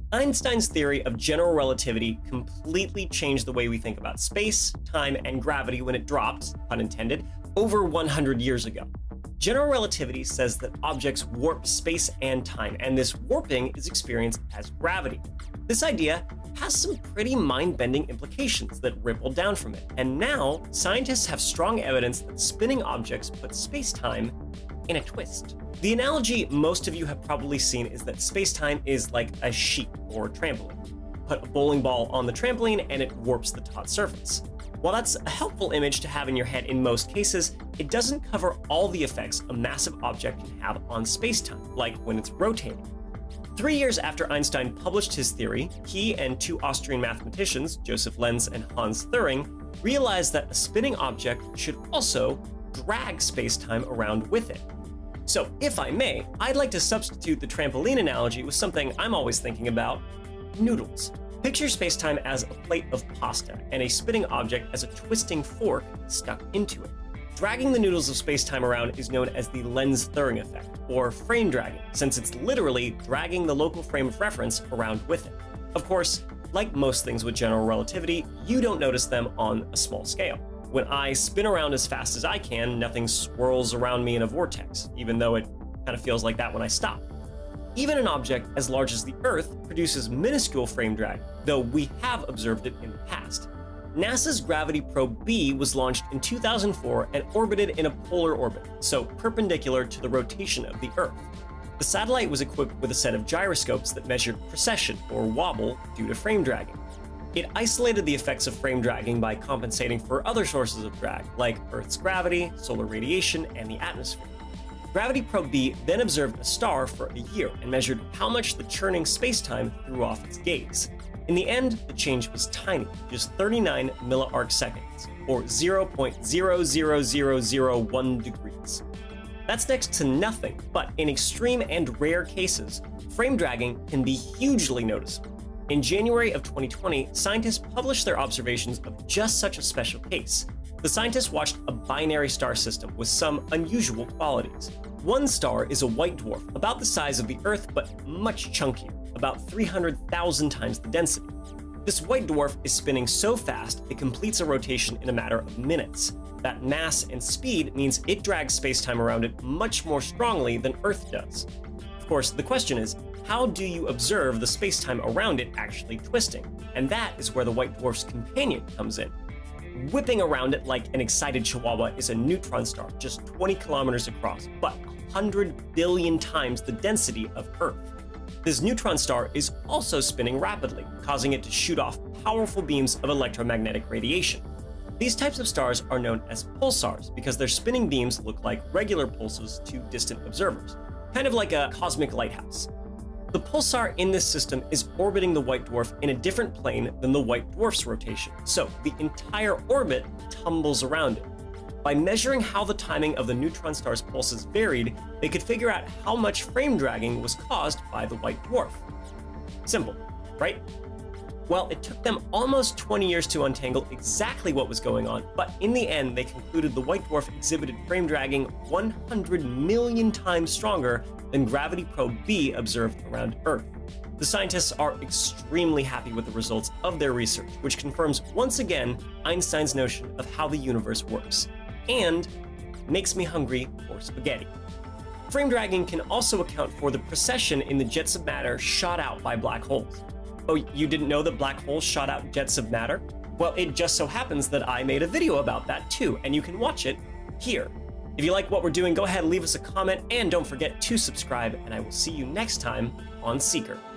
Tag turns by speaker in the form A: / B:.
A: Einstein's theory of general relativity completely changed the way we think about space, time, and gravity when it dropped, pun intended, over 100 years ago. General relativity says that objects warp space and time, and this warping is experienced as gravity. This idea has some pretty mind-bending implications that ripple down from it, and now scientists have strong evidence that spinning objects put space-time in a twist. The analogy most of you have probably seen is that space-time is like a sheet or trampoline. Put a bowling ball on the trampoline and it warps the taut surface. While that's a helpful image to have in your head in most cases, it doesn't cover all the effects a massive object can have on space-time, like when it's rotating. 3 years after Einstein published his theory, he and two Austrian mathematicians, Joseph Lenz and Hans-Thirring, realized that a spinning object should also drag space-time around with it. So, if I may, I'd like to substitute the trampoline analogy with something I'm always thinking about: noodles. Picture space-time as a plate of pasta and a spinning object as a twisting fork stuck into it. Dragging the noodles of space-time around is known as the lense-thirring effect, or frame dragging, since it's literally dragging the local frame of reference around with it. Of course, like most things with general relativity, you don't notice them on a small scale. When I spin around as fast as I can, nothing swirls around me in a vortex, even though it kind of feels like that when I stop. Even an object as large as the Earth produces minuscule frame drag, though we have observed it in the past. NASA's Gravity Probe B was launched in 2004 and orbited in a polar orbit, so perpendicular to the rotation of the Earth. The satellite was equipped with a set of gyroscopes that measured precession, or wobble, due to frame dragging. It isolated the effects of frame dragging by compensating for other sources of drag, like Earth's gravity, solar radiation, and the atmosphere. Gravity Probe B then observed a star for a year and measured how much the churning space-time threw off its gaze. In the end, the change was tiny, just 39 milliarc seconds, or 0.00001 degrees. That's next to nothing, but in extreme and rare cases, frame dragging can be hugely noticeable. In January of 2020, scientists published their observations of just such a special case. The scientists watched a binary star system with some unusual qualities. One star is a white dwarf, about the size of the Earth but much chunkier, about 300,000 times the density. This white dwarf is spinning so fast it completes a rotation in a matter of minutes. That mass and speed means it drags space-time around it much more strongly than Earth does. Of course, the question is, how do you observe the space-time around it actually twisting? And that is where the white dwarf's companion comes in. Whipping around it like an excited chihuahua is a neutron star, just 20 kilometers across, but 100 billion times the density of Earth. This neutron star is also spinning rapidly, causing it to shoot off powerful beams of electromagnetic radiation. These types of stars are known as pulsars because their spinning beams look like regular pulses to distant observers, kind of like a cosmic lighthouse. The pulsar in this system is orbiting the white dwarf in a different plane than the white dwarf's rotation, so the entire orbit tumbles around it. By measuring how the timing of the neutron star's pulses varied, they could figure out how much frame dragging was caused by the white dwarf. Simple, right? Well, it took them almost 20 years to untangle exactly what was going on, but in the end, they concluded the white dwarf exhibited frame dragging 100 million times stronger than Gravity Probe B observed around Earth. The scientists are extremely happy with the results of their research, which confirms once again Einstein's notion of how the universe works, and makes me hungry for spaghetti. Frame dragging can also account for the precession in the jets of matter shot out by black holes. Oh, you didn't know that black holes shot out jets of matter? Well, it just so happens that I made a video about that too, and you can watch it here. If you like what we're doing, go ahead and leave us a comment, and don't forget to subscribe, and I will see you next time on Seeker.